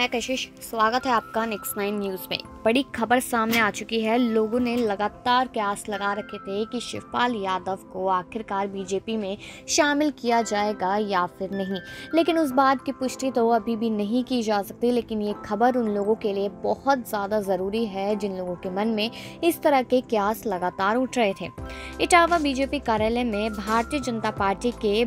मैं कशिश, स्वागत है आपका नेक्स्ट 9 न्यूज़ में। बड़ी खबर सामने आ चुकी है। लोगों ने लगातार कयास लगा रखे थे कि शिवपाल यादव को आखिरकार बीजेपी में शामिल किया जाएगा या फिर नहीं, लेकिन उस बात की पुष्टि तो अभी भी नहीं की जा सकती। लेकिन ये खबर उन लोगों के लिए बहुत ज़्यादा ज़रूरी है जिन लोगों के मन में इस तरह के कयास लगातार उठ रहे थे। इटावा बीजेपी कार्यालय में भारतीय जनता पार्टी के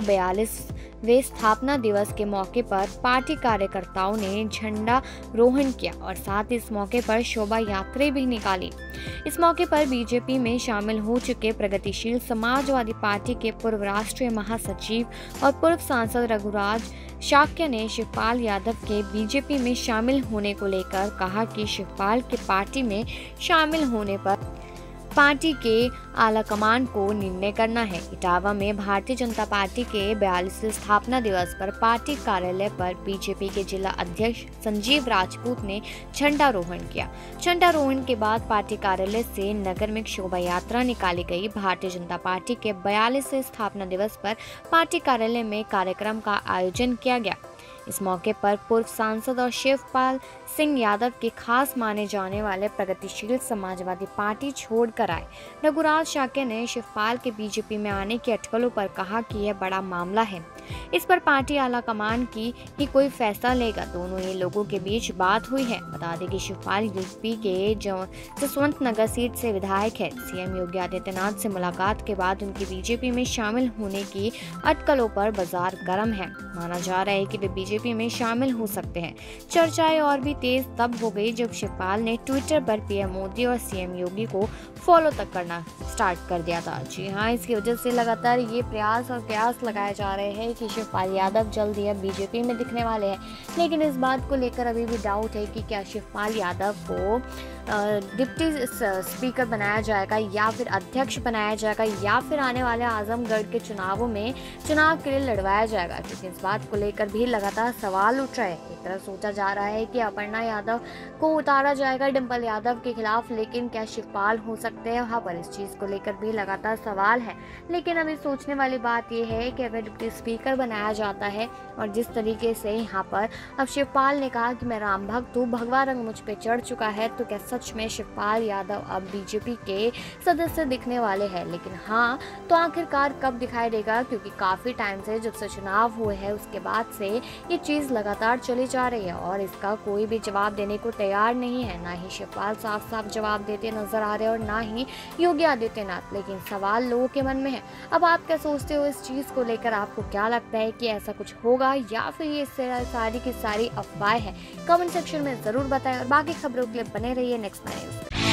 42वें स्थापना दिवस के मौके पर पार्टी कार्यकर्ताओं ने झंडा रोहण किया और साथ ही इस मौके पर शोभा यात्रा भी निकाली। इस मौके पर बीजेपी में शामिल हो चुके प्रगतिशील समाजवादी पार्टी के पूर्व राष्ट्रीय महासचिव और पूर्व सांसद रघुराज शाक्य ने शिवपाल यादव के बीजेपी में शामिल होने को लेकर कहा कि शिवपाल के पार्टी में शामिल होने पर पार्टी के आलाकमान को निर्णय करना है। इटावा में भारतीय जनता पार्टी के 42वें स्थापना दिवस पर पार्टी कार्यालय पर बीजेपी के जिला अध्यक्ष संजीव राजपूत ने झंडारोहण किया। झंडारोहण के बाद पार्टी कार्यालय से नगर में शोभा यात्रा निकाली गई। भारतीय जनता पार्टी के 42वें स्थापना दिवस पर पार्टी कार्यालय में कार्यक्रम का आयोजन किया गया। इस मौके पर पूर्व सांसद और शिवपाल सिंह यादव के खास माने जाने वाले प्रगतिशील समाजवादी पार्टी छोड़कर आए रघुराज शाक्य ने शिवपाल के बीजेपी में आने की अटकलों पर कहा कि यह बड़ा मामला है, इस पर पार्टी आलाकमान की ही कोई फैसला लेगा। दोनों ही लोगों के बीच बात हुई है। बता दें कि शिवपाल यूपी के जसवंत नगर सीट से विधायक है। सीएम योगी आदित्यनाथ से मुलाकात के बाद उनकी बीजेपी में शामिल होने की अटकलों पर बाजार गर्म है। माना जा रहा है कि वे बीजेपी में शामिल हो सकते हैं। चर्चाएं और भी तेज तब हो गई जब शिवपाल ने ट्विटर पर पीएम मोदी और सीएम योगी को फॉलो तक करना स्टार्ट कर दिया था। जी हाँ, इसकी वजह से लगातार ये प्रयास और कयास लगाए जा रहे हैं कि शिवपाल यादव जल्द ही अब बीजेपी में दिखने वाले हैं। लेकिन इस बात को लेकर अभी भी डाउट है कि क्या शिवपाल यादव को डिप्टी स्पीकर बनाया जाएगा या फिर अध्यक्ष बनाया जाएगा या फिर आने वाले आजमगढ़ के चुनावों में चुनाव के लिए लड़वाया जाएगा, क्योंकि इस बात को लेकर भी लगातार सवाल उठ रहे हैं। एक तरफ सोचा जा रहा है कि अपर्णा यादव को उतारा जाएगा डिम्पल यादव के खिलाफ, लेकिन क्या शिवपाल हो सकते हैं वहाँ पर, इस चीज़ को लेकर भी लगातार सवाल है। लेकिन अभी सोचने वाली बात यह है कि अगर डिप्टी स्पीकर बनाया जाता है और जिस तरीके से यहाँ पर अब शिवपाल ने कहा कि मैं राम भक्त हूँ, भगवा रंग मुझ पे चढ़ चुका है, तो क्या सच में शिवपाल यादव अब बीजेपी के सदस्य दिखने वाले हैं? लेकिन हाँ, तो आखिरकार कब दिखाई देगा, क्योंकि काफ़ी टाइम से जब से चुनाव हुए हैं उसके बाद से ये चीज़ लगातार चली जा रही है और इसका कोई भी जवाब देने को तैयार नहीं है। ना ही शिवपाल साफ साफ जवाब देते नजर आ रहे हैं और ना ही योगी आदित्यनाथ। लेकिन सवाल लोगों के मन में है। अब आप क्या सोचते हो इस चीज़ को लेकर? आपको क्या लगता है कि ऐसा कुछ होगा या फिर ये सारी की सारी अफवाह है? कमेंट सेक्शन में ज़रूर बताएं और बाकी खबरों के लिए बने रहिए नेक्स्ट न्यूज़।